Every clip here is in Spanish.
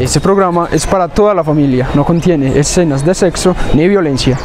Este programa es para toda la familia, no contiene escenas de sexo ni violencia.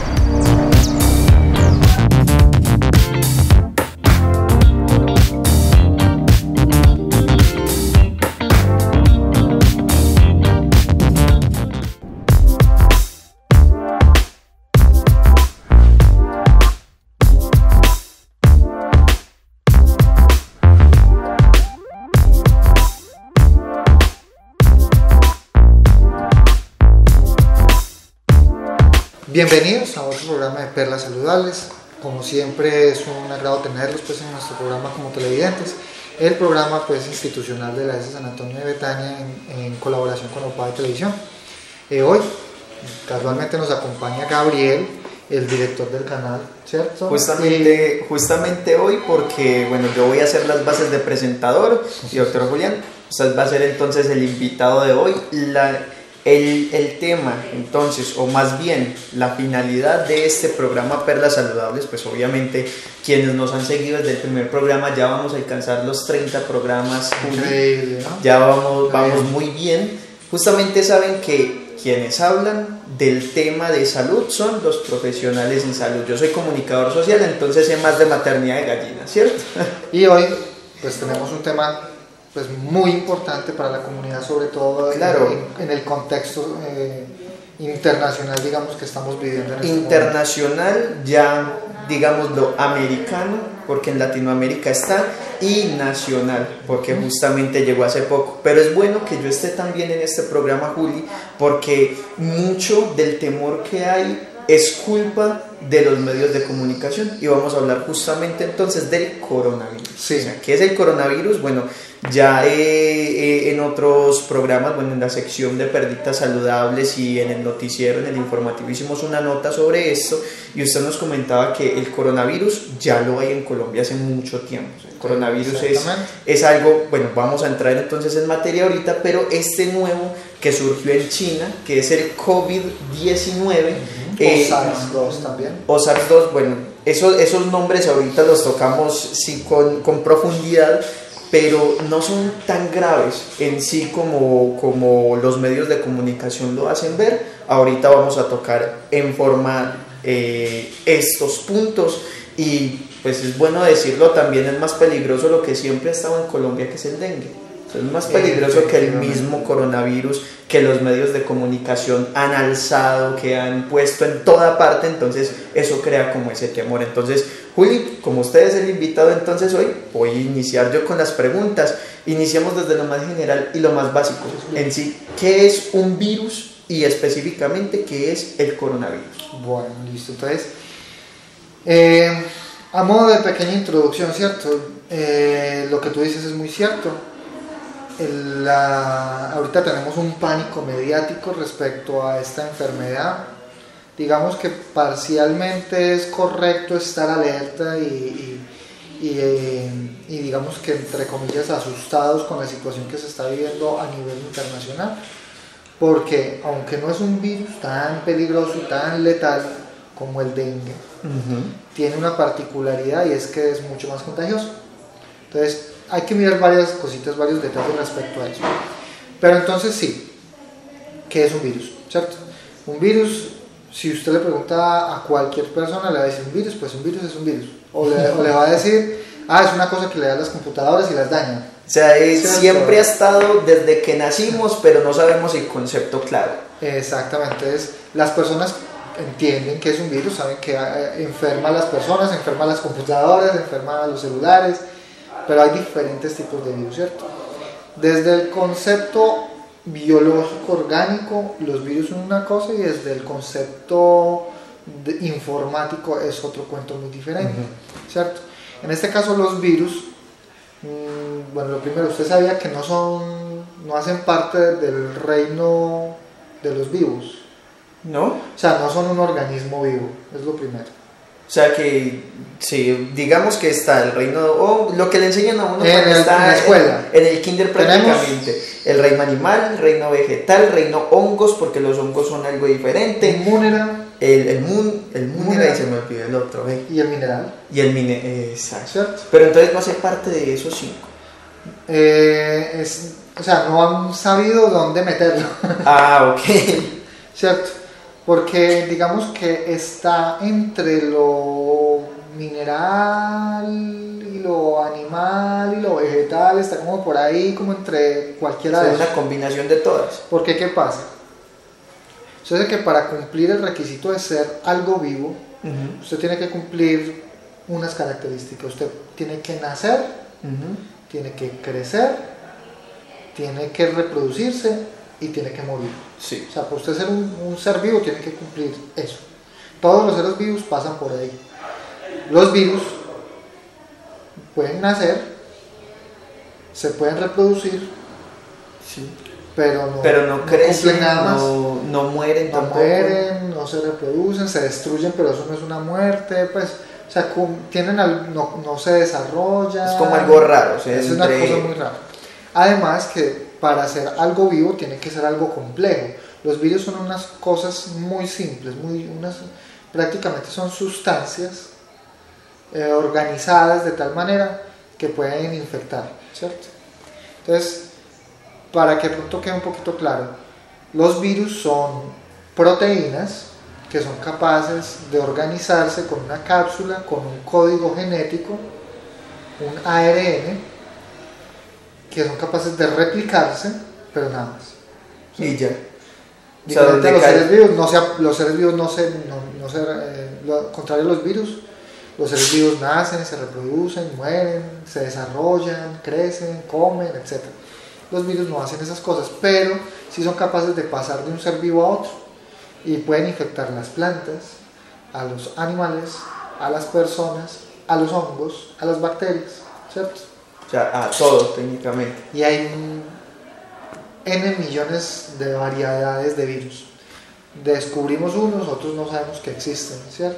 Bienvenidos a otro programa de Perlas Saludables. Como siempre es un agrado tenerlos pues, en nuestro programa como televidentes. El programa pues, institucional de la ESE San Antonio de Betania en colaboración con OPA de Televisión. Hoy casualmente nos acompaña Gabriel, el director del canal, ¿cierto? Justamente hoy porque bueno, yo voy a hacer las bases de presentador y doctor Julián, usted va a ser entonces el invitado de hoy. El tema, entonces, o más bien la finalidad de este programa Perlas Saludables, pues obviamente quienes nos han seguido desde el primer programa ya vamos a alcanzar los 30 programas. Increíble, ¿no? Ya vamos muy bien. Justamente saben que quienes hablan del tema de salud son los profesionales en salud. Yo soy comunicador social, entonces sé más de maternidad de gallinas, ¿cierto? Y hoy pues tenemos un tema pues muy importante para la comunidad, sobre todo claro, en el contexto internacional, digamos, que estamos viviendo en este internacional momento. Ya digámoslo americano, porque en Latinoamérica está, y nacional, porque justamente llegó hace poco. Pero es bueno que yo esté también en este programa, Juli, porque mucho del temor que hay es culpa de los medios de comunicación, y vamos a hablar justamente entonces del coronavirus. Sí. O sea, ¿qué es el coronavirus? Bueno, ya en otros programas, bueno, en la sección de Perlitas Saludables y en el noticiero, en el informativo, hicimos una nota sobre esto, y usted nos comentaba que el coronavirus ya lo hay en Colombia hace mucho tiempo. O sea, el coronavirus es algo, bueno, vamos a entrar entonces en materia ahorita, pero este nuevo que surgió en China, que es el COVID-19, o SARS-2 también. O SARS-2, bueno, esos nombres ahorita los tocamos sí con profundidad, pero no son tan graves en sí como los medios de comunicación lo hacen ver. Ahorita vamos a tocar en forma estos puntos, y pues es bueno decirlo, también es más peligroso lo que siempre ha estado en Colombia, que es el dengue. Es más peligroso que el mismo coronavirus, que los medios de comunicación han alzado, que han puesto en toda parte. Entonces eso crea como ese temor. Entonces, Juli, como usted es el invitado, entonces hoy voy a iniciar yo con las preguntas. Iniciamos desde lo más general y lo más básico. En sí, ¿qué es un virus y específicamente qué es el coronavirus? Bueno, listo. Entonces, a modo de pequeña introducción, ¿cierto? Lo que tú dices es muy cierto. Ahorita tenemos un pánico mediático respecto a esta enfermedad. Digamos que parcialmente es correcto estar alerta y digamos que entre comillas asustados con la situación que se está viviendo a nivel internacional, porque aunque no es un virus tan peligroso y tan letal como el dengue, tiene una particularidad, y es que es mucho más contagioso. Entonces hay que mirar varias cositas, varios detalles respecto a eso. Pero entonces sí, ¿qué es un virus? ¿Cierto? Un virus, si usted le pregunta a cualquier persona, le va a decir un virus, pues un virus es un virus. O le va a decir, es una cosa que le da a las computadoras y las daña. O sea, siempre ha estado desde que nacimos, pero no sabemos el concepto claro. Exactamente. Entonces, las personas entienden que es un virus, saben que enferma a las personas, enferma a las computadoras, enferma a los celulares, pero hay diferentes tipos de virus, ¿cierto? Desde el concepto biológico orgánico, los virus son una cosa, y desde el concepto informático es otro cuento muy diferente, ¿cierto? En este caso los virus, bueno, lo primero, usted sabía que no hacen parte del reino de los vivos, ¿no? O sea, no son un organismo vivo, es lo primero. O sea que, sí, digamos que está el reino, o lo que le enseñan a uno en la escuela, en el kinder prácticamente, el reino animal, el reino vegetal, el reino hongos, porque los hongos son algo diferente, el munera, el munera, y se me olvidó el otro, y el mineral, y el mineral, exacto. ¿Cierto? Pero entonces no hace parte de esos 5. O sea, no han sabido dónde meterlo. Ah, ok. ¿Cierto? Porque digamos que está entre lo mineral y lo animal y lo vegetal, está como por ahí, como entre cualquiera de Es esos. una combinación de todas. ¿Por qué? ¿Qué pasa? Sucede que para cumplir el requisito de ser algo vivo, usted tiene que cumplir unas características. Usted tiene que nacer, tiene que crecer, tiene que reproducirse y tiene que morir. Sí. O sea, para usted ser un ser vivo tiene que cumplir eso. Todos los seres vivos pasan por ahí. Los virus pueden nacer, se pueden reproducir, Sí. pero no crecen, cumplen nada más. no mueren No tampoco. mueren, no se reproducen, se destruyen, pero eso no es una muerte, pues, o sea, no se desarrollan. Es como algo raro. O sea, Es una cosa muy rara. Además que para ser algo vivo tiene que ser algo complejo. Los virus son unas cosas muy simples, prácticamente son sustancias organizadas de tal manera que pueden infectar, ¿cierto? Entonces, para que pronto quede un poquito claro, los virus son proteínas que son capaces de organizarse con una cápsula, con un código genético, un ARN, que son capaces de replicarse, pero nada más. ¿Sí? Y ya. Diferente a los seres vivos, los seres vivos lo contrario a los virus, los seres vivos nacen, se reproducen, mueren, se desarrollan, crecen, comen, etc. Los virus no hacen esas cosas, pero sí son capaces de pasar de un ser vivo a otro y pueden infectar las plantas, a los animales, a las personas, a los hongos, a las bacterias, ¿cierto? O sea, a todo técnicamente. Y hay N millones de variedades de virus. Descubrimos uno, nosotros no sabemos que existen, ¿cierto?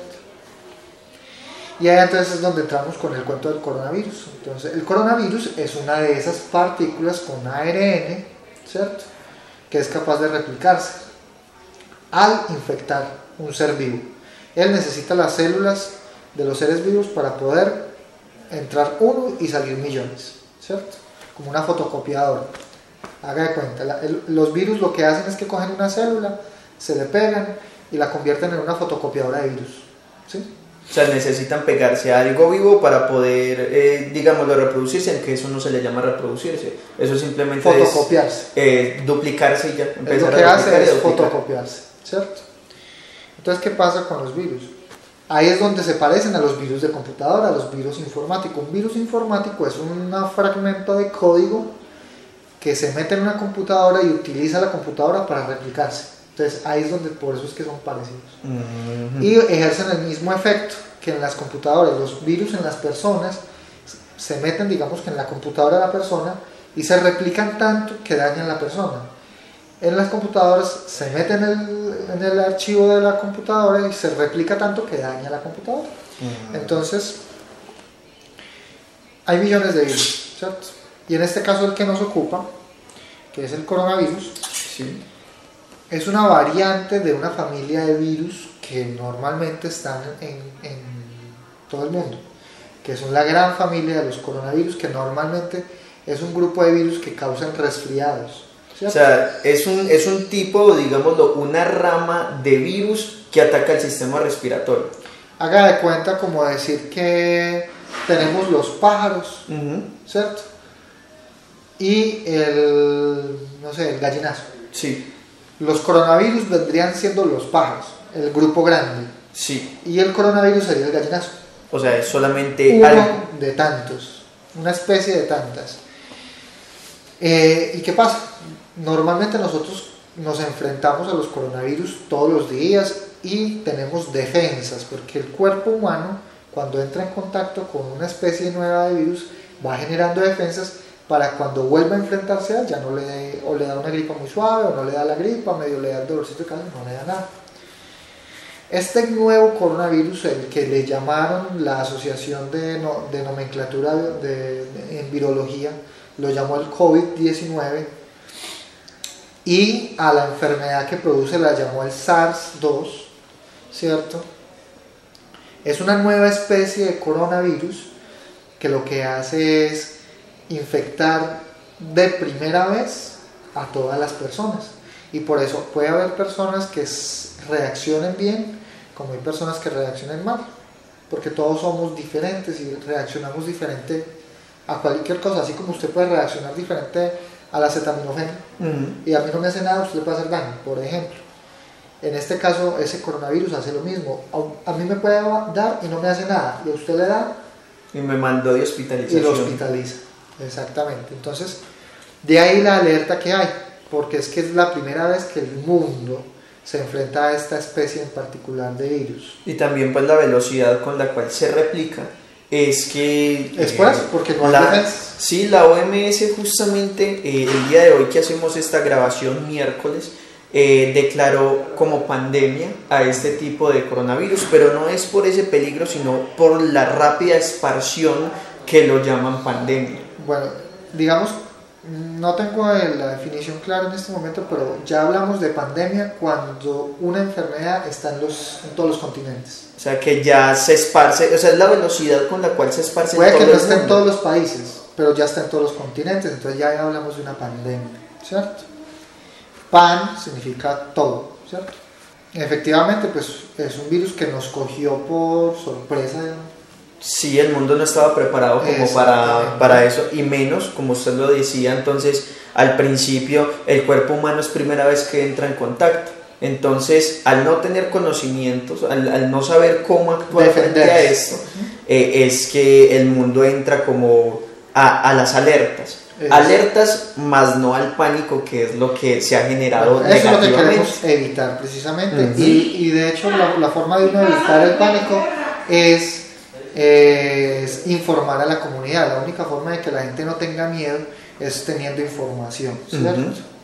Y ahí entonces es donde entramos con el cuento del coronavirus. Entonces, el coronavirus es una de esas partículas con ARN, ¿cierto? Que es capaz de replicarse al infectar un ser vivo. Él necesita las células de los seres vivos para poder entrar uno y salir millones, ¿cierto? Como una fotocopiadora. Haga de cuenta, los virus lo que hacen es que cogen una célula, se le pegan y la convierten en una fotocopiadora de virus, ¿sí? O sea, necesitan pegarse a algo vivo para poder, digámoslo, reproducirse, aunque eso no se le llama reproducirse. Eso simplemente fotocopiarse. Es duplicarse y ya. Es lo que hace es fotocopiarse, ¿cierto? Entonces, ¿qué pasa con los virus? Ahí es donde se parecen a los virus de computadora, a los virus informáticos. Un virus informático es un fragmento de código que se mete en una computadora y utiliza la computadora para replicarse. Entonces ahí es donde, por eso es que son parecidos. Y ejercen el mismo efecto que en las computadoras. Los virus en las personas se meten, digamos que en la computadora de la persona y se replican tanto que dañan a la persona. En las computadoras se meten en el archivo de la computadora y se replica tanto que daña a la computadora. Entonces hay millones de virus, ¿cierto? Y en este caso el que nos ocupa, que es el coronavirus, sí, es una variante de una familia de virus que normalmente están en todo el mundo, que son la gran familia de los coronavirus, que normalmente es un grupo de virus que causan resfriados, ¿cierto? O sea, es un tipo, digámoslo, una rama de virus que ataca el sistema respiratorio. Haga de cuenta como decir que tenemos los pájaros, ¿cierto? Y el gallinazo. Sí. Los coronavirus vendrían siendo los pájaros, el grupo grande. Sí. Y el coronavirus sería el gallinazo. O sea, es solamente uno algo de tantos, una especie de tantas. ¿Y qué pasa? Normalmente nosotros nos enfrentamos a los coronavirus todos los días y tenemos defensas, porque el cuerpo humano, cuando entra en contacto con una especie nueva de virus, va generando defensas para cuando vuelva a enfrentarse a él, ya no le dé, o le da una gripa muy suave, o no le da la gripa, medio le da el dolorcito de cabeza, no le da nada. Este nuevo coronavirus, el que le llamaron la Asociación de Nomenclatura en Virología, lo llamó el COVID-19, y a la enfermedad que produce la llamó el SARS-2, ¿cierto? Es una nueva especie de coronavirus que lo que hace es infectar de primera vez a todas las personas. Y por eso puede haber personas que reaccionen bien, como hay personas que reaccionen mal, porque todos somos diferentes y reaccionamos diferente a cualquier cosa, así como usted puede reaccionar diferente a la acetaminofén y a mí no me hace nada, usted le puede hacer daño, por ejemplo. En este caso, ese coronavirus hace lo mismo, a mí me puede dar y no me hace nada, y a usted le da y me mandó de hospitalización. y lo hospitaliza, exactamente. Entonces, de ahí la alerta que hay, porque es que es la primera vez que el mundo se enfrenta a esta especie en particular de virus. Y también pues la velocidad con la cual se replica es que... Es por eso, porque no hay defensa. Sí, la OMS justamente el día de hoy que hacemos esta grabación miércoles declaró como pandemia a este tipo de coronavirus, pero no es por ese peligro, sino por la rápida esparción que lo llaman pandemia. Bueno, digamos, no tengo la definición clara en este momento, pero ya hablamos de pandemia cuando una enfermedad está en todos los continentes. O sea, que ya se esparce, o sea, es la velocidad con la cual se esparce Puede en todo que no el esté en mundo. todos los países, pero ya está en todos los continentes, entonces ya hablamos de una pandemia, ¿cierto? Pan significa todo, ¿cierto? Efectivamente, pues es un virus que nos cogió por sorpresa. Sí, el mundo no estaba preparado como para eso, y menos, como usted lo decía, entonces al principio el cuerpo humano es primera vez que entra en contacto, entonces al no tener conocimientos, al no saber cómo actuar frente a esto, es que el mundo entra como a las alertas. Alertas más no al pánico, que es lo que se ha generado negativamente. Eso es lo que queremos evitar precisamente. Y de hecho la forma de uno evitar el pánico es informar a la comunidad. La única forma de que la gente no tenga miedo es teniendo información, ¿cierto?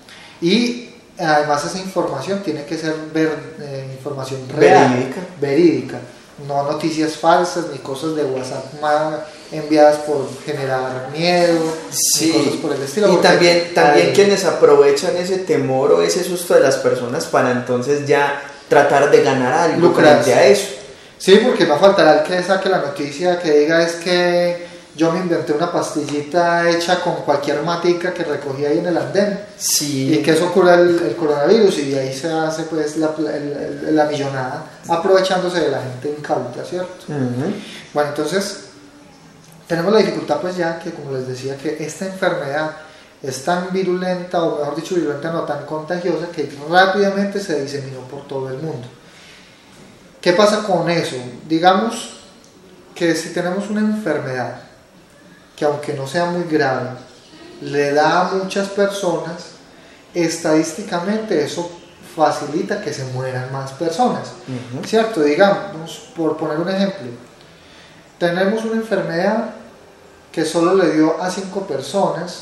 Y además esa información tiene que ser información real, verídica, no noticias falsas ni cosas de WhatsApp enviadas por generar miedo, sí, ni cosas por el estilo. Y también quienes aprovechan ese temor o ese susto de las personas para entonces ya tratar de ganar algo frente a eso. Sí, porque no faltará el que saque la noticia que diga es que yo me inventé una pastillita hecha con cualquier matica que recogí ahí en el andén, sí, y que eso cura el coronavirus, y ahí se hace pues la millonada aprovechándose de la gente incauta, ¿cierto? Bueno, entonces tenemos la dificultad pues ya que, como les decía, que esta enfermedad es tan virulenta, o mejor dicho virulenta no, tan contagiosa, que rápidamente se diseminó por todo el mundo. ¿Qué pasa con eso? Digamos que si tenemos una enfermedad que, aunque no sea muy grave, le da a muchas personas, estadísticamente eso facilita que se mueran más personas, ¿cierto? Digamos, por poner un ejemplo, tenemos una enfermedad que solo le dio a 5 personas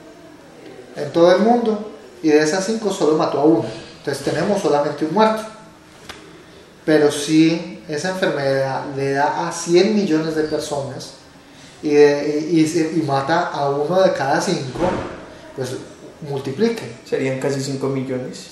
en todo el mundo, y de esas 5 solo mató a 1, entonces tenemos solamente un muerto. Pero si esa enfermedad le da a 100 millones de personas y mata a 1 de cada 5, pues multiplique. Serían casi 5 millones.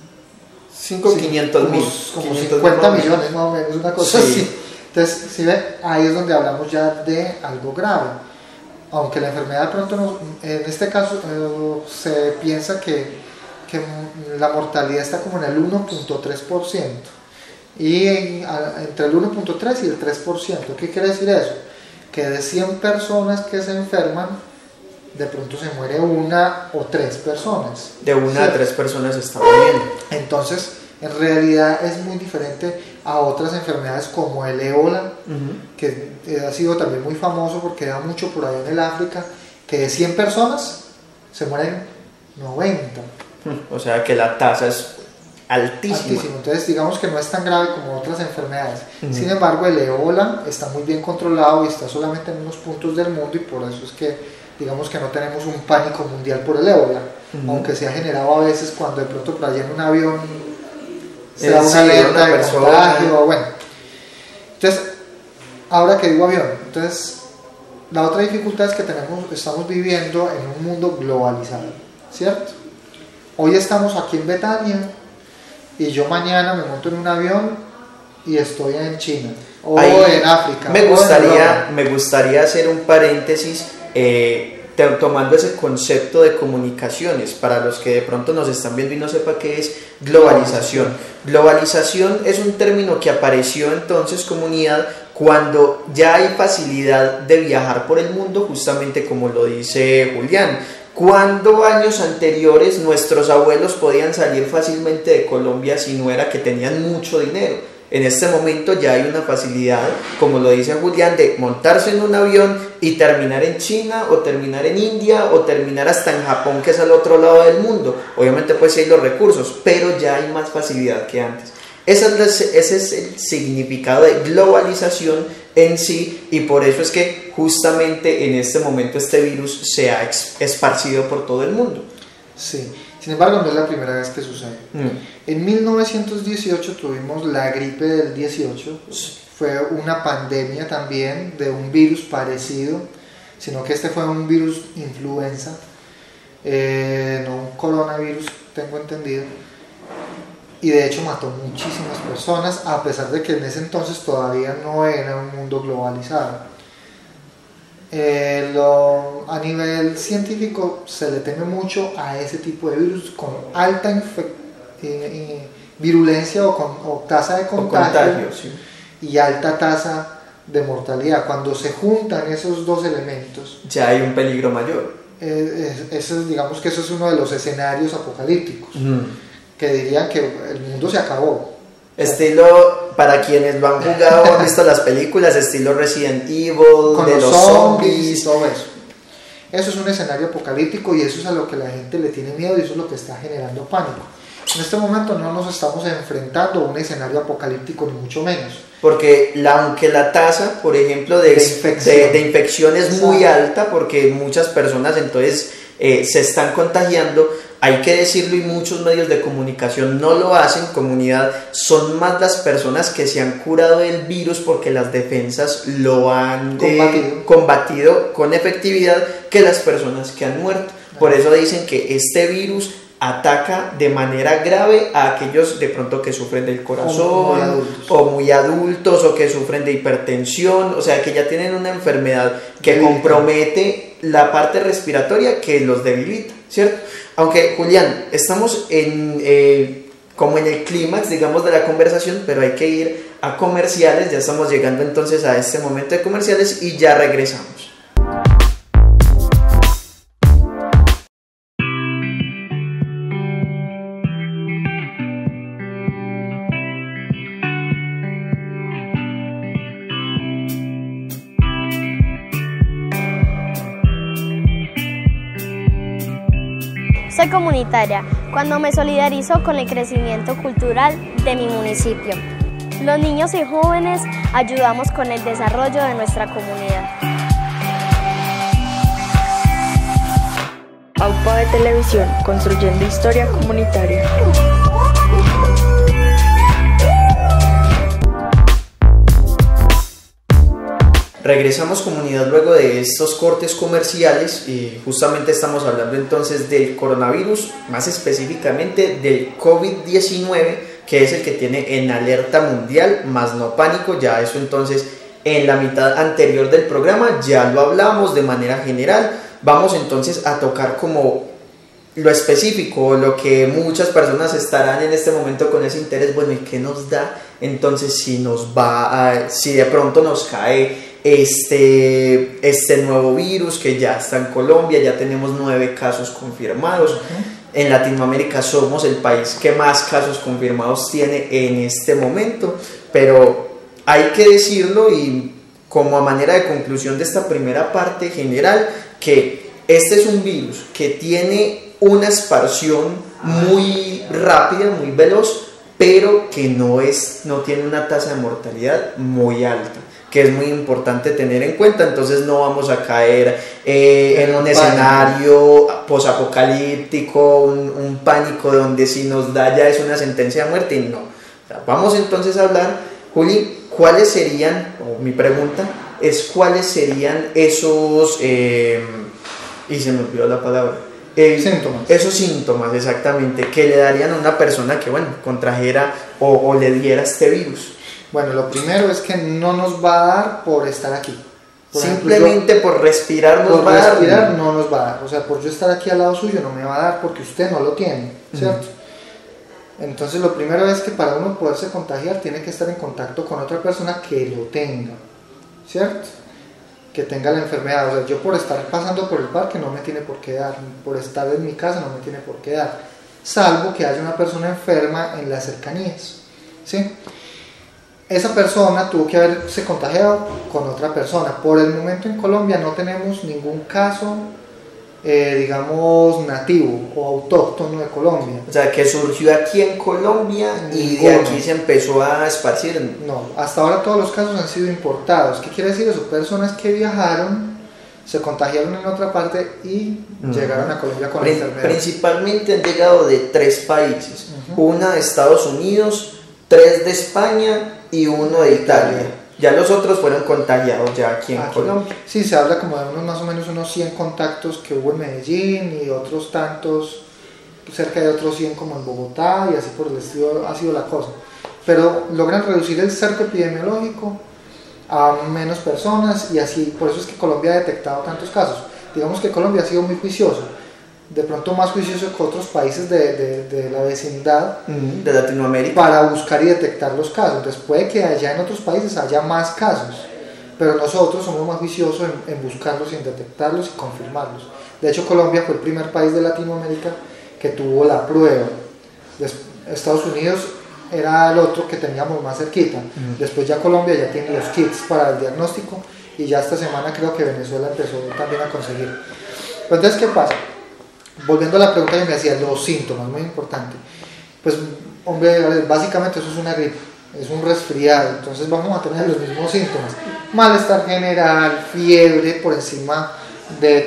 500 mil. Como 50 millones más o menos, una cosa así. Entonces, si ve, ahí es donde hablamos ya de algo grave. Aunque la enfermedad de pronto no, en este caso se piensa que la mortalidad está como en el 1.3%. Y entre el 1.3 y el 3%. ¿Qué quiere decir eso? Que de 100 personas que se enferman, de pronto se muere 1 o 3 personas. De 1 a 3 personas está muriendo. Entonces, en realidad es muy diferente a otras enfermedades como el ébola, que ha sido también muy famoso porque da mucho por allá en el África, que de 100 personas se mueren 90. O sea que la tasa es altísimo. Entonces digamos que no es tan grave como otras enfermedades. Sin embargo, el ébola está muy bien controlado y está solamente en unos puntos del mundo, y por eso es que digamos que no tenemos un pánico mundial por el ébola, aunque se ha generado a veces cuando de pronto por allá en un avión se da una alerta de contagio, bueno. Entonces, ahora que digo avión, entonces la otra dificultad es que estamos viviendo en un mundo globalizado, ¿cierto? Hoy estamos aquí en Betania, y yo mañana me monto en un avión y estoy en China o en África. Me gustaría hacer un paréntesis tomando ese concepto de comunicaciones, para los que de pronto nos están viendo y no sepa qué es globalización. Globalización es un término que apareció entonces, comunidad, cuando ya hay facilidad de viajar por el mundo, justamente como lo dice Julián. Cuando años anteriores nuestros abuelos podían salir fácilmente de Colombia si no era que tenían mucho dinero. En este momento ya hay una facilidad, como lo dice Julián, de montarse en un avión y terminar en China o terminar en India o terminar hasta en Japón, que es al otro lado del mundo. Obviamente pues sí hay los recursos, pero ya hay más facilidad que antes. Ese es el significado de globalización en sí, y por eso es que justamente en este momento este virus se ha esparcido por todo el mundo. Sí. Sin embargo, no es la primera vez que sucede. En 1918 tuvimos la gripe del 18, fue una pandemia también de un virus parecido, sino que este fue un virus influenza, no un coronavirus, tengo entendido, y de hecho mató muchísimas personas, a pesar de que en ese entonces todavía no era un mundo globalizado. A nivel científico se le teme mucho a ese tipo de virus con alta virulencia o tasa de contagio, sí, y alta tasa de mortalidad. Cuando se juntan esos dos elementos, ya hay un peligro mayor. Digamos que eso es uno de los escenarios apocalípticos, que dirían que el mundo se acabó. Estilo, para quienes lo han jugado, han visto las películas, estilo Resident Evil, con de los zombies y todo eso. Eso es un escenario apocalíptico y eso es a lo que la gente le tiene miedo y eso es lo que está generando pánico. En este momento no nos estamos enfrentando a un escenario apocalíptico, ni mucho menos. Porque aunque la tasa, por ejemplo, de infección es muy alta, porque muchas personas entonces se están contagiando, hay que decirlo, y muchos medios de comunicación no lo hacen, comunidad, son más las personas que se han curado del virus porque las defensas lo han combatido con efectividad que las personas que han muerto. Por eso dicen que este virus ataca de manera grave a aquellos de pronto que sufren del corazón o muy adultos o que sufren de hipertensión, o sea que ya tienen una enfermedad que compromete la parte respiratoria, que los debilita, ¿cierto? Aunque, Julián, estamos como en el clímax, digamos, de la conversación, pero hay que ir a comerciales. Ya estamos llegando entonces a este momento de comerciales y ya regresamos. Soy comunitaria cuando me solidarizo con el crecimiento cultural de mi municipio. Los niños y jóvenes ayudamos con el desarrollo de nuestra comunidad. AUPA de Televisión, construyendo historia comunitaria. Regresamos, comunidad, luego de estos cortes comerciales, y justamente estamos hablando entonces del coronavirus, más específicamente del COVID-19, que es el que tiene en alerta mundial, más no pánico. Ya eso entonces en la mitad anterior del programa ya lo hablamos de manera general. Vamos entonces a tocar como lo específico, lo que muchas personas estarán en este momento con ese interés. Bueno, ¿y qué nos da entonces si de pronto nos cae este nuevo virus que ya está en Colombia? Ya tenemos 9 casos confirmados. En Latinoamérica somos el país que más casos confirmados tiene en este momento, pero hay que decirlo, y como a manera de conclusión de esta primera parte general, que este es un virus que tiene una expansión muy rápida, muy veloz, pero que no tiene una tasa de mortalidad muy alta, que es muy importante tener en cuenta. Entonces no vamos a caer en un escenario posapocalíptico, un pánico donde si nos da ya es una sentencia de muerte, y no. O sea, vamos entonces a hablar, Juli, cuáles serían, o mi pregunta es cuáles serían esos, y se me olvidó la palabra, síntomas. Esos síntomas, exactamente, que le darían a una persona que, bueno, contrajera o le diera este virus. Bueno, lo primero es que no nos va a dar por estar aquí. Simplemente por respirar nos va a dar. Por respirar no nos va a dar. O sea, por yo estar aquí al lado suyo no me va a dar porque usted no lo tiene, ¿cierto? Entonces lo primero es que para uno poderse contagiar tiene que estar en contacto con otra persona que lo tenga, ¿cierto? Que tenga la enfermedad. O sea, yo por estar pasando por el parque no me tiene por qué dar, por estar en mi casa no me tiene por qué dar, salvo que haya una persona enferma en las cercanías, ¿sí? Esa persona tuvo que haberse contagiado con otra persona. Por el momento en Colombia no tenemos ningún caso, digamos, nativo o autóctono de Colombia. O sea, que surgió aquí en Colombia y de aquí se empezó a esparcir. No, hasta ahora todos los casos han sido importados. ¿Qué quiere decir eso? Personas que viajaron, se contagiaron en otra parte y llegaron a Colombia con la enfermedad. Principalmente han llegado de 3 países. Una de Estados Unidos, 3 de España y 1 de Italia. Ya los otros fueron contagiados ya aquí en Colombia. Sí, se habla como de más o menos unos 100 contactos que hubo en Medellín y otros tantos, cerca de otros 100 como en Bogotá y así por el estilo ha sido la cosa. Pero logran reducir el cerco epidemiológico a menos personas y así, por eso es que Colombia ha detectado tantos casos. Digamos que Colombia ha sido muy juicioso, de pronto más juicioso que otros países de la vecindad, de Latinoamérica, para buscar y detectar los casos. Entonces puede que allá en otros países haya más casos, pero nosotros somos más juiciosos en buscarlos y en detectarlos y confirmarlos. De hecho, Colombia fue el primer país de Latinoamérica que tuvo la prueba. Estados Unidos era el otro que teníamos más cerquita. Después ya Colombia ya tiene los kits para el diagnóstico y ya esta semana creo que Venezuela empezó también a conseguir. Entonces, ¿qué pasa? Volviendo a la pregunta que me hacía, los síntomas, muy importante. Pues, hombre, básicamente eso es una gripe, es un resfriado, entonces vamos a tener los mismos síntomas. Malestar general, fiebre por encima de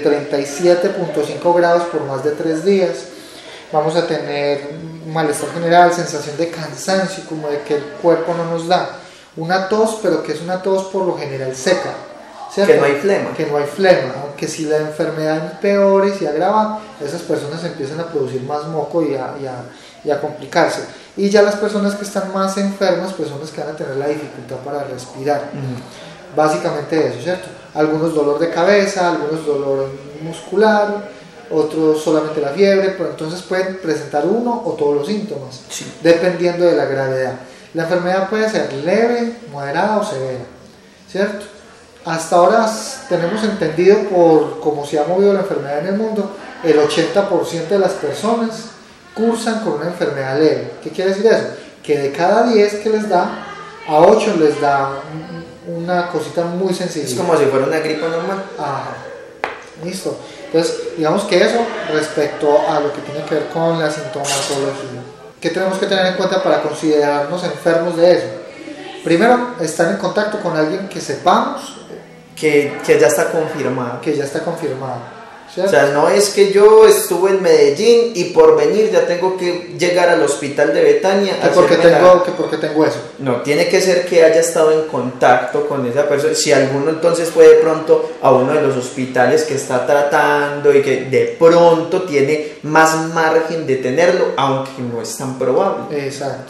37.5 grados por más de 3 días. Vamos a tener malestar general, sensación de cansancio, como de que el cuerpo no nos da. Una tos, pero que es una tos por lo general seca, ¿cierto? Que no hay flema. Que no hay flema, aunque si la enfermedad empeora y se agrava, esas personas empiezan a producir más moco y a complicarse. Y ya las personas que están más enfermas, pues son las que van a tener la dificultad para respirar. Básicamente eso, ¿cierto? Algunos dolor de cabeza, algunos dolor muscular, otros solamente la fiebre, pero entonces pueden presentar uno o todos los síntomas, dependiendo de la gravedad. La enfermedad puede ser leve, moderada o severa, ¿cierto? Hasta ahora tenemos entendido, por cómo se ha movido la enfermedad en el mundo, el 80% de las personas cursan con una enfermedad leve. ¿Qué quiere decir eso? Que de cada 10 que les da, a 8 les da una cosita muy sencilla. Es como si fuera una gripe normal. Ajá, listo. Entonces, digamos que eso respecto a lo que tiene que ver con la sintomatología. ¿Qué tenemos que tener en cuenta para considerarnos enfermos de eso? Primero, estar en contacto con alguien que sepamos que ya está confirmado. Que ya está confirmado, ¿cierto? O sea, no es que yo estuve en Medellín y por venir ya tengo que llegar al hospital de Betania. Que porque tengo eso. No, tiene que ser que haya estado en contacto con esa persona. Si alguno entonces fue de pronto a uno de los hospitales que está tratando y que de pronto tiene más margen de tenerlo, aunque no es tan probable. Exacto.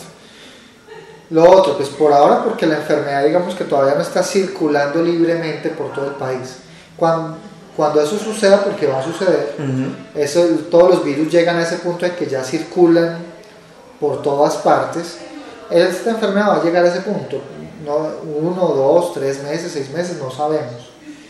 Lo otro, pues por ahora, porque la enfermedad, digamos que todavía no está circulando libremente por todo el país. Cuando eso suceda, porque va a suceder, todos los virus llegan a ese punto de que ya circulan por todas partes. Esta enfermedad va a llegar a ese punto, no, 1, 2, 3 meses, 6 meses, no sabemos.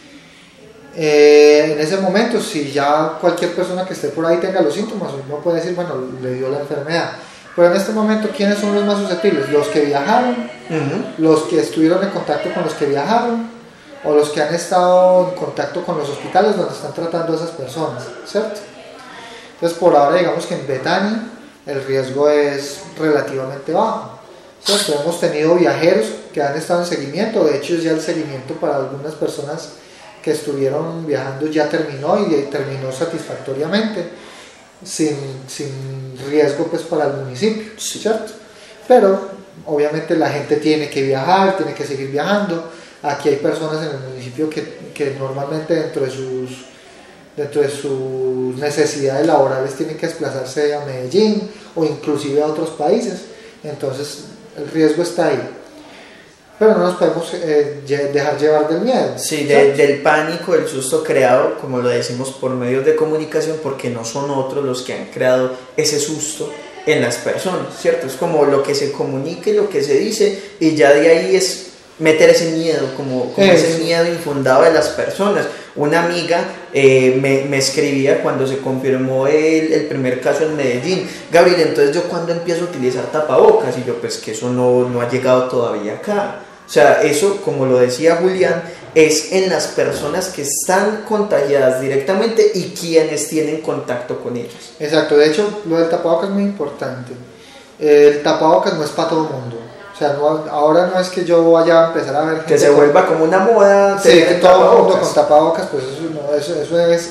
En ese momento, si ya cualquier persona que esté por ahí tenga los síntomas, uno puede decir, bueno, le dio la enfermedad. Pero en este momento, ¿quiénes son los más susceptibles? Los que viajaron, los que estuvieron en contacto con los que viajaron, o los que han estado en contacto con los hospitales donde están tratando a esas personas, ¿cierto? Entonces, por ahora, digamos que en Betania el riesgo es relativamente bajo, ¿cierto? Hemos tenido viajeros que han estado en seguimiento, de hecho ya el seguimiento para algunas personas que estuvieron viajando ya terminó y terminó satisfactoriamente, sin riesgo pues para el municipio, ¿cierto? Pero obviamente la gente tiene que viajar, tiene que seguir viajando. Aquí hay personas en el municipio que normalmente dentro de sus necesidades laborales tienen que desplazarse a Medellín o inclusive a otros países, entonces el riesgo está ahí. pero no nos podemos dejar llevar del miedo. Sí, del pánico, del susto creado, como lo decimos, por medios de comunicación, porque no son otros los que han creado ese susto en las personas, ¿cierto? Es como lo que se comunica y lo que se dice, y ya de ahí es meter ese miedo, como ese miedo infundado de las personas. Una amiga me escribía cuando se confirmó el primer caso en Medellín: Gabriel, entonces yo cuando empiezo a utilizar tapabocas, y yo pues que eso no ha llegado todavía acá. O sea, eso, como lo decía Julián, es en las personas que están contagiadas directamente y quienes tienen contacto con ellas. Exacto, de hecho lo del tapabocas es muy importante. El tapabocas no es para todo el mundo. O sea, ahora no es que yo vaya a empezar a ver gente que se vuelva como una moda. Sí, que todo el mundo con tapabocas, pues eso es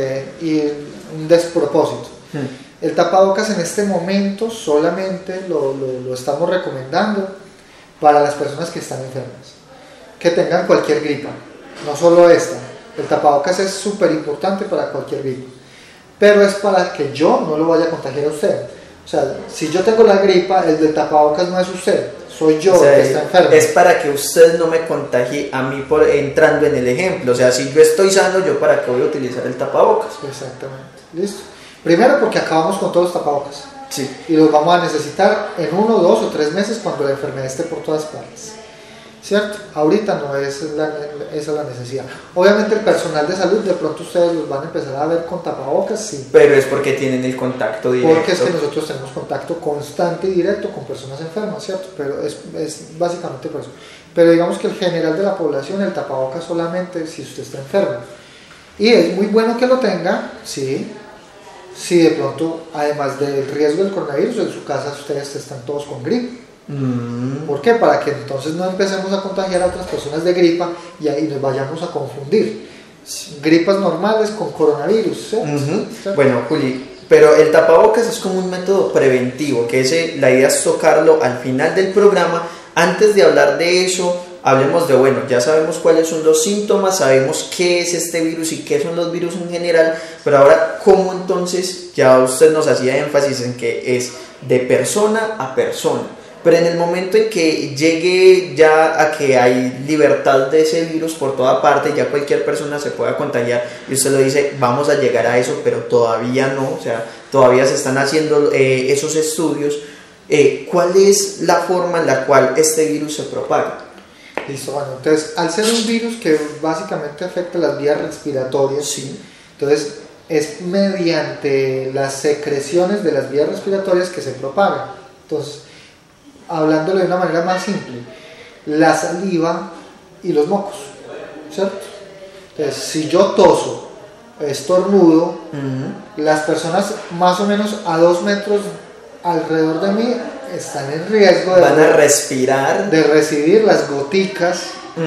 un despropósito. El tapabocas en este momento solamente lo estamos recomendando para las personas que están enfermas, que tengan cualquier gripa, no solo esta. El tapabocas es súper importante para cualquier gripa, pero es para que yo no lo vaya a contagiar a usted. O sea, si yo tengo la gripa, el del tapabocas no es usted, soy yo, o sea, el que está enfermo. Es para que usted no me contagie a mí por entrando en el ejemplo. O sea, si yo estoy sano, ¿yo para qué voy a utilizar el tapabocas? Exactamente. Listo. Primero porque acabamos con todos los tapabocas. Sí. Y los vamos a necesitar en 1, 2 o 3 meses cuando la enfermedad esté por todas partes. ¿Cierto? Ahorita no es esa es la necesidad. Obviamente el personal de salud, de pronto ustedes los van a empezar a ver con tapabocas, sí. Pero es porque tienen el contacto directo. Porque es que nosotros tenemos contacto constante y directo con personas enfermas, ¿cierto? Pero es básicamente por eso. Pero digamos que el general de la población, el tapabocas solamente si usted está enfermo. Y es muy bueno que lo tenga, sí. Si de pronto, además del riesgo del coronavirus, en su casa ustedes están todos con gripe. ¿Por qué? Para que entonces no empecemos a contagiar a otras personas de gripa y ahí nos vayamos a confundir gripas normales con coronavirus, ¿cierto? ¿Cierto? Bueno, Juli, pero el tapabocas es como un método preventivo, que la idea es tocarlo al final del programa. Antes de hablar de eso, hablemos de, bueno, ya sabemos cuáles son los síntomas, sabemos qué es este virus y qué son los virus en general, pero ahora, ¿cómo entonces? Ya usted nos hacía énfasis en que es de persona a persona. Pero en el momento en que llegue ya a que hay libertad de ese virus por toda parte, ya cualquier persona se pueda contagiar, y usted lo dice, vamos a llegar a eso, pero todavía no, o sea, todavía se están haciendo esos estudios. ¿Cuál es la forma en la cual este virus se propaga? Listo, bueno, entonces, al ser un virus que básicamente afecta las vías respiratorias, sí. Entonces es mediante las secreciones de las vías respiratorias que se propaga. Entonces, hablándolo de una manera más simple, la saliva y los mocos, ¿cierto? Entonces, si yo toso, estornudo, las personas más o menos a 2 metros alrededor de mí están en riesgo van a respirar, de recibir las goticas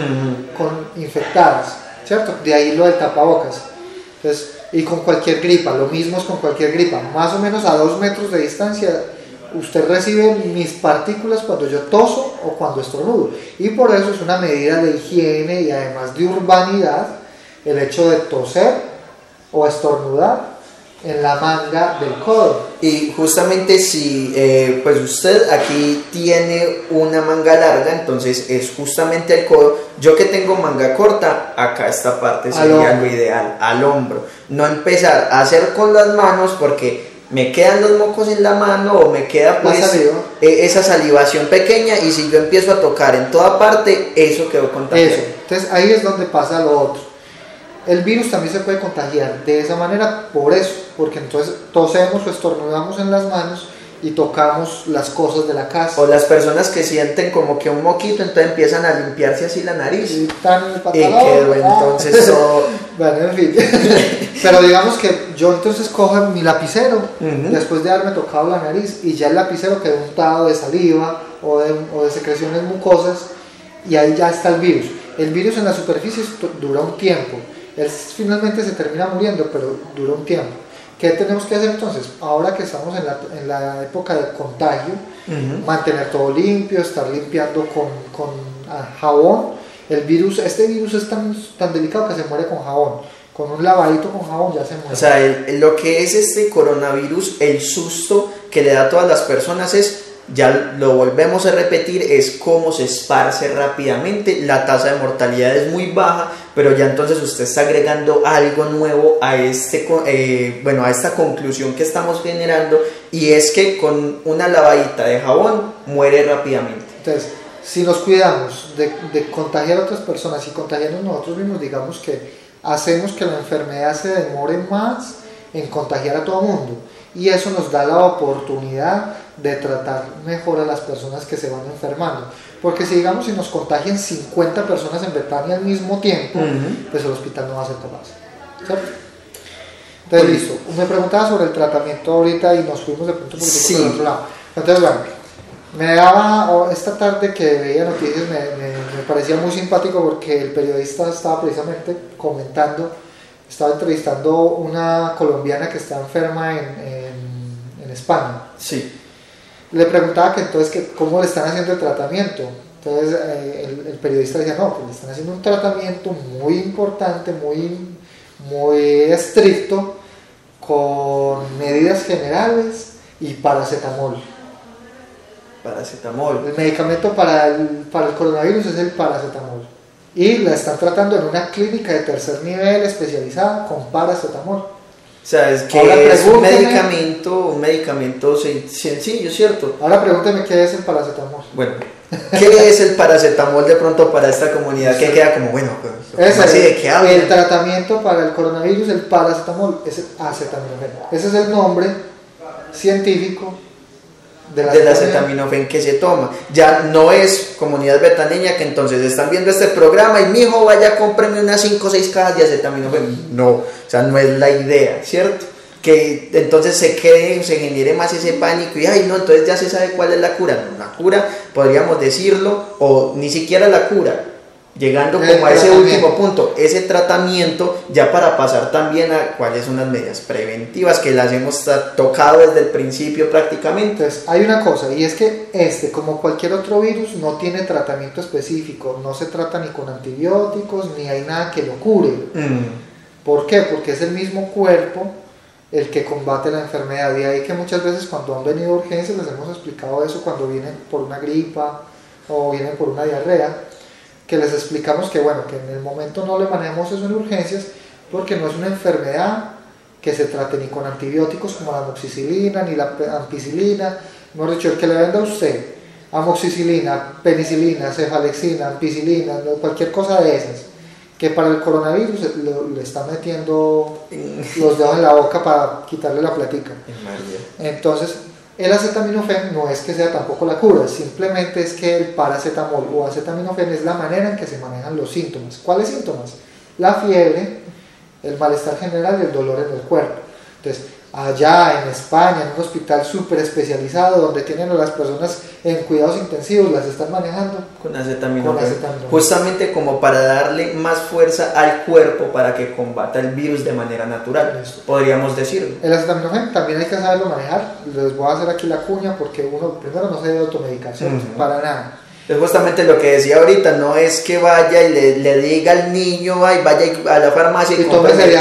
infectadas, ¿cierto? De ahí lo del tapabocas. Entonces, y con cualquier gripa, lo mismo es con cualquier gripa, más o menos a 2 metros de distancia usted recibe mis partículas cuando yo toso o cuando estornudo, y por eso es una medida de higiene y además de urbanidad el hecho de toser o estornudar en la manga del codo. Y justamente si pues usted aquí tiene una manga larga, entonces es justamente el codo. Yo que tengo manga corta, acá esta parte sería lo ideal, al hombro. No empezar a hacer con las manos porque me quedan los mocos en la mano o me queda pues esa salivación pequeña, y si yo empiezo a tocar en toda parte, eso quedó contagiado. Eso. Entonces ahí es donde pasa lo otro. El virus también se puede contagiar de esa manera, por eso, porque entonces tosemos o estornudamos en las manos y tocamos las cosas de la casa. O las personas que sienten como que un moquito, entonces empiezan a limpiarse así la nariz. Y están en el Y quedó entonces todo... Bueno, en fin. Pero digamos que yo entonces cojo mi lapicero, después de haberme tocado la nariz, y ya el lapicero quedó untado de saliva o de secreciones mucosas, y ahí ya está el virus. El virus en la superficie dura un tiempo. Él finalmente se termina muriendo, pero dura un tiempo. ¿Qué tenemos que hacer entonces? Ahora que estamos en la época de contagio, mantener todo limpio, estar limpiando con jabón. Este virus es tan delicado que se muere con jabón. Con un lavadito con jabón ya se muere. O sea, lo que es este coronavirus, el susto que le da a todas las personas es ya lo volvemos a repetir, es cómo se esparce rápidamente, la tasa de mortalidad es muy baja, pero ya entonces usted está agregando algo nuevo a, a esta conclusión que estamos generando, y es que con una lavadita de jabón muere rápidamente. Entonces, si nos cuidamos de contagiar a otras personas y contagiarnos nosotros mismos, digamos que hacemos que la enfermedad se demore más en contagiar a todo el mundo, y eso nos da la oportunidad de tratar mejor a las personas que se van enfermando, porque si digamos si nos contagian 50 personas en Betania al mismo tiempo, pues el hospital no va a ser capaz, ¿cierto? Entonces listo, me preguntaba sobre el tratamiento ahorita y nos fuimos de pronto un poquito por el otro lado. Entonces bueno, me daba, esta tarde que veía noticias me parecía muy simpático, porque el periodista estaba precisamente estaba entrevistando una colombiana que está enferma en España. Sí. Le preguntaba que entonces que cómo le están haciendo el tratamiento. Entonces el periodista decía, no, pues le están haciendo un tratamiento muy importante, muy estricto, con medidas generales y paracetamol. Paracetamol. El medicamento para el coronavirus es el paracetamol. Y la están tratando en una clínica de tercer nivel especializada con paracetamol. O sea, es que ahora es un medicamento sencillo, ¿cierto? Ahora pregúnteme qué es el paracetamol. Bueno, ¿qué es el paracetamol de pronto para esta comunidad que queda como, bueno, pues, así de qué hablan? El tratamiento para el coronavirus, el paracetamol, es acetaminofén. Ese es el nombre científico del acetaminofén que se toma. Ya no es comunidad betaneña que entonces están viendo este programa y mi hijo vaya, cómpreme unas 5 o 6 cajas de acetaminofén. No, o sea, no es la idea, ¿cierto? Que entonces se genere más ese pánico y ay no, entonces ya se sabe cuál es la cura. No, la cura, podríamos decirlo, o ni siquiera la cura, llegando como a ese último punto, ese tratamiento, ya para pasar también a cuáles son las medidas preventivas que las hemos tocado desde el principio prácticamente. Entonces hay una cosa, y es que como cualquier otro virus, no tiene tratamiento específico, no se trata ni con antibióticos, ni hay nada que lo cure. ¿Por qué? Porque es el mismo cuerpo el que combate la enfermedad, y ahí que muchas veces cuando han venido urgencias les hemos explicado eso, cuando vienen por una gripa o vienen por una diarrea, que les explicamos que bueno, que en el momento no le manejamos eso en urgencias, porque no es una enfermedad que se trate ni con antibióticos como la amoxicilina ni la ampicilina. Hemos dicho, el que le venda a usted amoxicilina, penicilina, cefalexina, ampicilina, cualquier cosa de esas, que para el coronavirus le está metiendo los dedos en la boca para quitarle la platica. Entonces el acetaminofén no es que sea tampoco la cura, simplemente es que el paracetamol o acetaminofén es la manera en que se manejan los síntomas. ¿Cuáles síntomas? La fiebre, el malestar general y el dolor en el cuerpo. Entonces, allá en España, en un hospital súper especializado, donde tienen a las personas en cuidados intensivos, las están manejando con acetaminofén. Justamente como para darle más fuerza al cuerpo para que combata el virus de manera natural, podríamos decirlo. El acetaminofén también hay que saberlo manejar. Les voy a hacer aquí la cuña, porque uno primero no se debe automedicar, para nada. Es justamente lo que decía ahorita, no es que vaya y le diga al niño, ay, vaya a la farmacia y tómese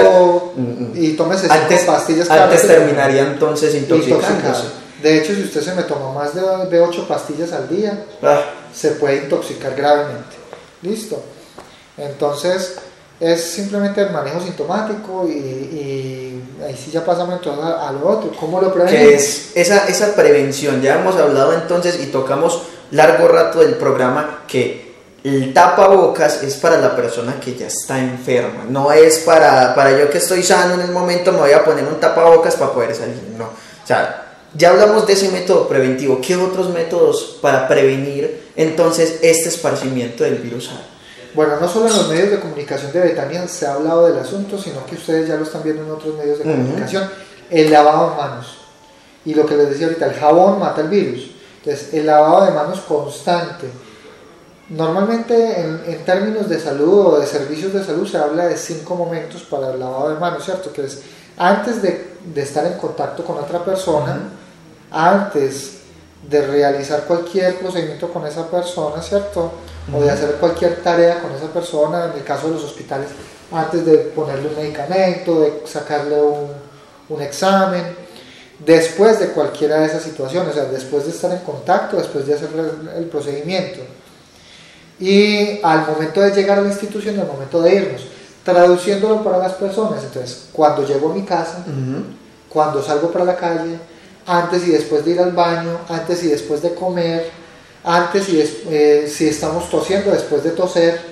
cinco pastillas. Antes terminaría entonces intoxicándose. De hecho, si usted se me toma más de 8 pastillas al día, se puede intoxicar gravemente. Listo. Entonces, es simplemente el manejo sintomático, y ahí sí ya pasamos entonces a lo otro. ¿Cómo lo prevenimos? Que es esa prevención. Ya hemos hablado entonces y tocamos largo rato del programa que el tapabocas es para la persona que ya está enferma, no es para yo que estoy sano en el momento me voy a poner un tapabocas para poder salir, no. O sea, ya hablamos de ese método preventivo. ¿Qué otros métodos para prevenir entonces este esparcimiento del virus hay? Bueno, no solo en los medios de comunicación de Betania se ha hablado del asunto, sino que ustedes ya lo están viendo en otros medios de comunicación. El lavado de manos, y lo que les decía ahorita, el jabón mata el virus. Entonces, el lavado de manos constante. Normalmente en términos de salud o de servicios de salud se habla de 5 momentos para el lavado de manos, ¿cierto? Que es antes de estar en contacto con otra persona, antes de realizar cualquier procedimiento con esa persona, ¿cierto? O de hacer cualquier tarea con esa persona, en el caso de los hospitales, antes de ponerle un medicamento, de sacarle un examen. después de cualquiera de esas situaciones, o sea, después de estar en contacto, después de hacer el procedimiento. Y al momento de llegar a la institución y al momento de irnos, traduciéndolo para las personas. Entonces, cuando llego a mi casa, cuando salgo para la calle, antes y después de ir al baño, antes y después de comer, antes y si estamos tosiendo, después de toser,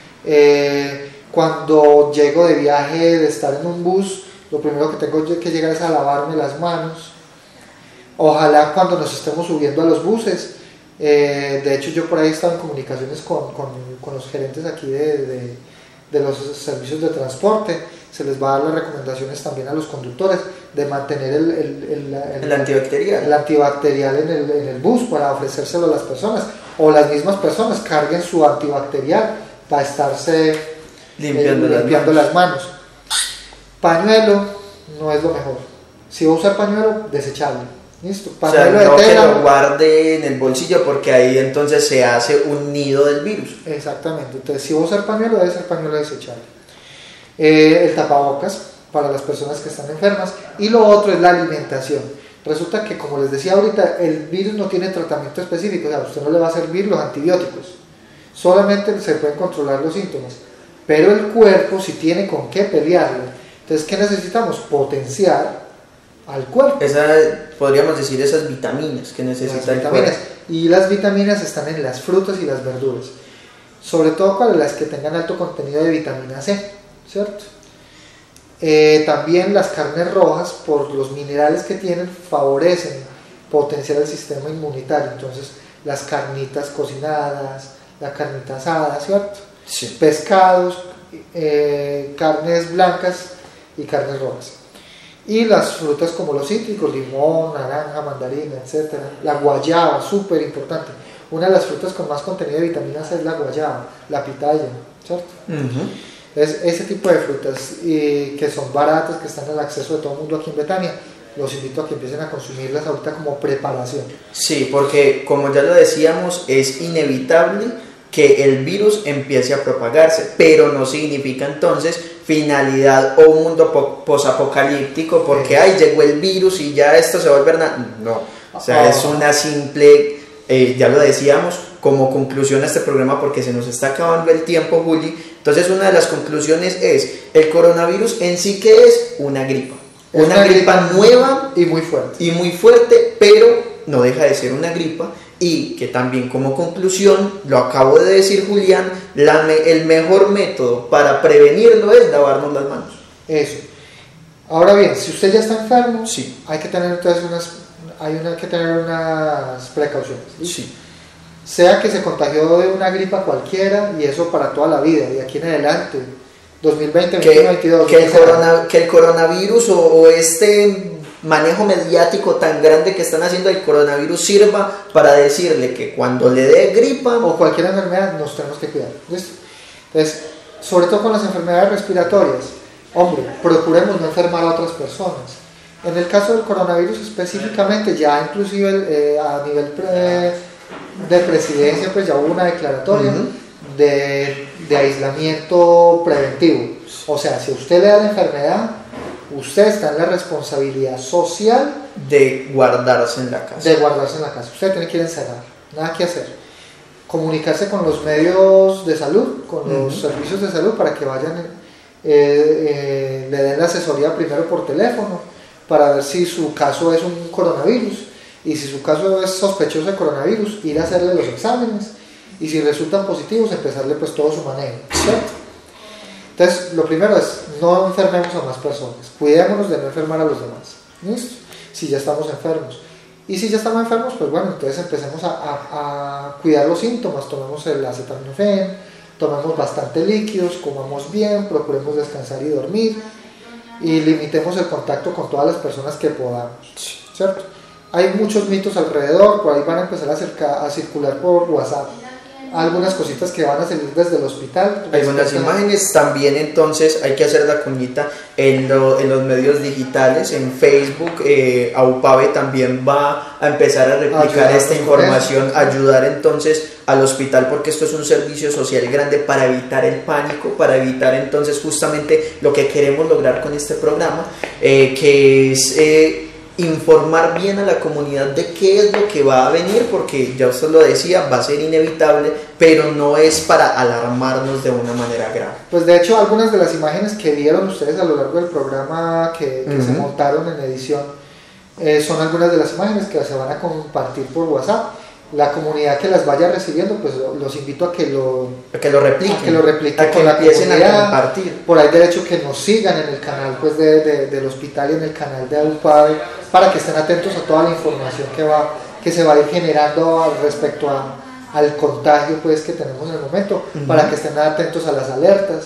cuando llego de viaje, de estar en un bus, lo primero que tengo que llegar es a lavarme las manos. Ojalá cuando nos estemos subiendo a los buses, de hecho yo por ahí estaba en comunicaciones con los gerentes aquí de los servicios de transporte, se les va a dar las recomendaciones también a los conductores de mantener el antibacterial en el bus para ofrecérselo a las personas, o las mismas personas carguen su antibacterial para estarse limpiando las manos. Pañuelo no es lo mejor. Si va a usar pañuelo, desechable. ¿Listo? Pañuelo, o sea, no de tela, que lo guarde en el bolsillo, porque ahí entonces se hace un nido del virus. Exactamente. Entonces, si va a usar pañuelo, debe ser pañuelo desechable. El tapabocas para las personas que están enfermas. Y lo otro es la alimentación. Resulta que, como les decía ahorita, el virus no tiene tratamiento específico. O sea, a usted no le va a servir los antibióticos. Solamente se pueden controlar los síntomas. Pero el cuerpo sí tiene con qué pelearlo. Entonces, ¿qué necesitamos? Potenciar al cuerpo. Podríamos decir esas vitaminas que necesita el cuerpo. Y las vitaminas están en las frutas y las verduras. Sobre todo para las que tengan alto contenido de vitamina C, ¿cierto? También las carnes rojas, por los minerales que tienen, favorecen potenciar el sistema inmunitario. Entonces, las carnitas cocinadas, la carnita asada, ¿cierto? Sí. Pescados, carnes blancas y carnes rojas. Y las frutas como los cítricos, limón, naranja, mandarina, etc. La guayaba, súper importante. Una de las frutas con más contenido de vitamina C es la guayaba, la pitaya, ¿cierto? Entonces, ese tipo de frutas que son baratas, que están al acceso de todo el mundo aquí en Betania, los invito a que empiecen a consumirlas ahorita como preparación. Sí, porque como ya lo decíamos, es inevitable que el virus empiece a propagarse, pero no significa entonces finalidad o un mundo posapocalíptico, porque ahí llegó el virus y ya esto se va a volver nada. No, o sea, es una simple, ya lo decíamos, como conclusión a este programa, porque se nos está acabando el tiempo, Juli. Entonces, una de las conclusiones es: el coronavirus en sí, ¿qué es? Una gripa. Una gripa nueva y muy fuerte, pero no deja de ser una gripa. Y que también, como conclusión, lo acabo de decir, Julián, el mejor método para prevenirlo es lavarnos las manos. Eso. Ahora bien, si usted ya está enfermo, sí, hay que tener entonces unas precauciones. Sí. Sea que se contagió de una gripa cualquiera, y eso para toda la vida, de aquí en adelante, 2020, 2021, 2022. Que el coronavirus o este manejo mediático tan grande que están haciendo el coronavirus sirva para decirle que cuando le dé gripa o cualquier enfermedad nos tenemos que cuidar. ¿Listo? Entonces, sobre todo con las enfermedades respiratorias, hombre, procuremos no enfermar a otras personas. En el caso del coronavirus específicamente, ya inclusive a nivel de presidencia, pues ya hubo una declaratoria de aislamiento preventivo. O sea, si usted le da la enfermedad, usted está en la responsabilidad social de guardarse en la casa. Usted tiene que ir encerrado, nada que hacer. Comunicarse con los medios de salud, con los servicios de salud, para que vayan, le den la asesoría primero por teléfono, para ver si su caso es un coronavirus, y si su caso es sospechoso de coronavirus, ir a hacerle los exámenes, y si resultan positivos, empezarle pues todo su manejo, ¿cierto? Entonces, lo primero es, no enfermemos a más personas, cuidémonos de no enfermar a los demás, ¿listo? Si ya estamos enfermos. Y si ya estamos enfermos, pues bueno, entonces empecemos a cuidar los síntomas, tomemos el acetaminofén, tomemos bastante líquidos, comamos bien, procuremos descansar y dormir, y limitemos el contacto con todas las personas que podamos, ¿cierto? Hay muchos mitos alrededor, por ahí van a empezar a circular por WhatsApp algunas cositas que van a salir desde el hospital. Algunas imágenes también, entonces hay que hacer la cuñita en los medios digitales, en Facebook. AUPAVE también va a empezar a replicar esta información, ayudar entonces al hospital, porque esto es un servicio social grande para evitar el pánico, para evitar entonces justamente lo que queremos lograr con este programa, que es informar bien a la comunidad de qué es lo que va a venir, porque ya usted lo decía, va a ser inevitable, pero no es para alarmarnos de una manera grave. Pues de hecho algunas de las imágenes que vieron ustedes a lo largo del programa que se montaron en edición son algunas de las imágenes que se van a compartir por WhatsApp. La comunidad que las vaya recibiendo, pues los invito a que lo repliquen, a que empiecen a compartir. Por ahí derecho que nos sigan en el canal pues del hospital y en el canal de AUPADE, para que estén atentos a toda la información que se va a ir generando respecto al contagio pues que tenemos en el momento, para que estén atentos a las alertas.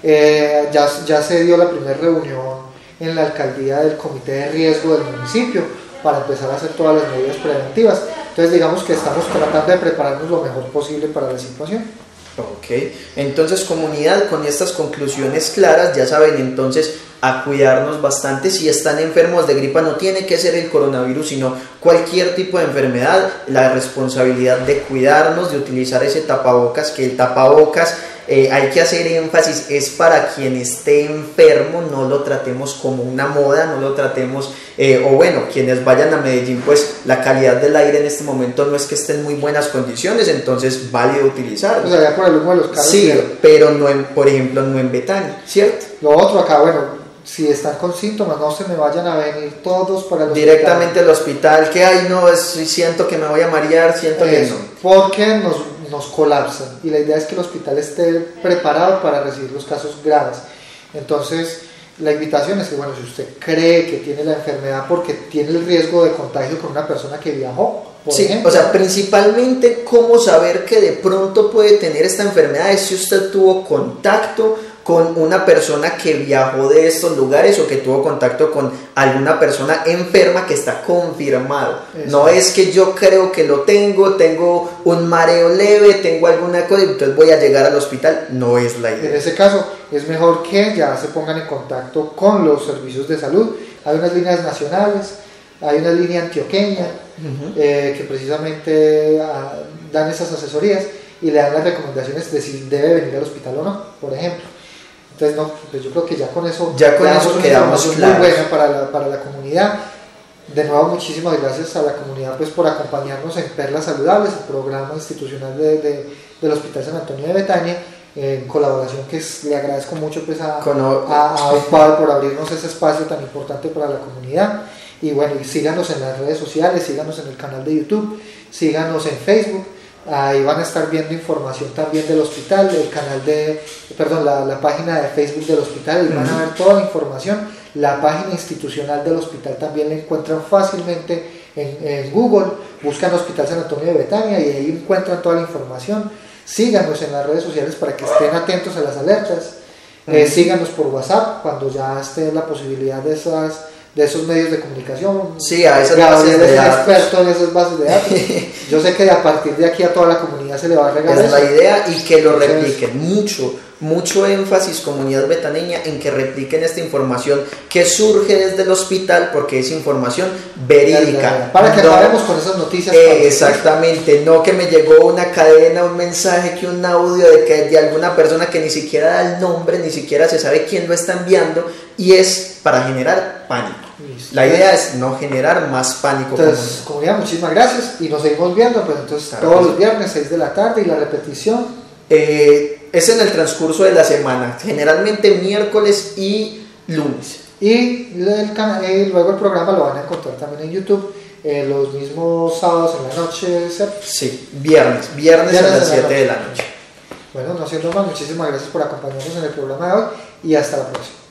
Ya se dio la primera reunión en la alcaldía del comité de riesgo del municipio para empezar a hacer todas las medidas preventivas. Entonces digamos que estamos tratando de prepararnos lo mejor posible para la situación. Ok, entonces comunidad, con estas conclusiones claras, ya saben entonces a cuidarnos bastante. Si están enfermos de gripa, no tiene que ser el coronavirus, sino cualquier tipo de enfermedad, la responsabilidad de cuidarnos, de utilizar ese tapabocas, que el tapabocas hay que hacer énfasis, es para quien esté enfermo, no lo tratemos como una moda, no lo tratemos, o bueno, quienes vayan a Medellín, pues la calidad del aire en este momento no es que esté en muy buenas condiciones, entonces válido utilizarlo. O sea, ya por el humo de los carros. Sí, pero no por ejemplo, no en Betania, ¿cierto? Lo otro acá, bueno, si están con síntomas, no se me vayan a venir todos para el directamente al hospital, que ay no, siento que me voy a marear, siento que no. Porque nos colapsan y la idea es que el hospital esté preparado para recibir los casos graves. Entonces la invitación es que, bueno, si usted cree que tiene la enfermedad porque tiene el riesgo de contagio con una persona que viajó, por ejemplo. O sea, principalmente cómo saber que de pronto puede tener esta enfermedad es si usted tuvo contacto con una persona que viajó de estos lugares o que tuvo contacto con alguna persona enferma que está confirmado. Eso. No es que yo creo que lo tengo un mareo leve, tengo alguna cosa y entonces voy a llegar al hospital. No es la idea. En ese caso es mejor que ya se pongan en contacto con los servicios de salud. Hay unas líneas nacionales, hay una línea antioqueña que precisamente dan esas asesorías y le dan las recomendaciones de si debe venir al hospital o no, por ejemplo. Entonces, no, pues yo creo que ya con eso quedamos muy buena para la comunidad. De nuevo, muchísimas gracias a la comunidad pues por acompañarnos en Perlas Saludables, el programa institucional del Hospital San Antonio de Betania, en colaboración que le agradezco mucho pues a UPADE por abrirnos ese espacio tan importante para la comunidad. Y bueno, y síganos en las redes sociales, síganos en el canal de YouTube, síganos en Facebook. Ahí van a estar viendo información también del hospital, la página de Facebook del hospital, y van a ver toda la información. La página institucional del hospital también la encuentran fácilmente en Google, buscan Hospital San Antonio de Betania y ahí encuentran toda la información. Síganos en las redes sociales para que estén atentos a las alertas. Síganos por WhatsApp cuando ya esté la posibilidad de esos medios de comunicación. Sí, a esas bases de datos. Experto en esas bases de datos. Yo sé que a partir de aquí a toda la comunidad se le va a regalar. Es la idea, y que lo repliquen. Mucho énfasis, comunidad betaneña, en que repliquen esta información que surge desde el hospital, porque es información verídica. Para que acabemos con esas noticias. Exactamente, no que me llegó una cadena, un mensaje, que un audio de alguna persona que ni siquiera da el nombre, ni siquiera se sabe quién lo está enviando, y es para generar pánico. Listo. La idea es no generar más pánico. Entonces, comunidad, muchísimas gracias y nos seguimos viendo, pues entonces todos los viernes 6 de la tarde, y la repetición es en el transcurso de la semana, generalmente miércoles y lunes. Y luego el programa lo van a encontrar también en YouTube los mismos sábados en la noche, ¿cierto? Sí, viernes a las 7 de la noche. Bueno, no siendo más, muchísimas gracias por acompañarnos en el programa de hoy y hasta la próxima.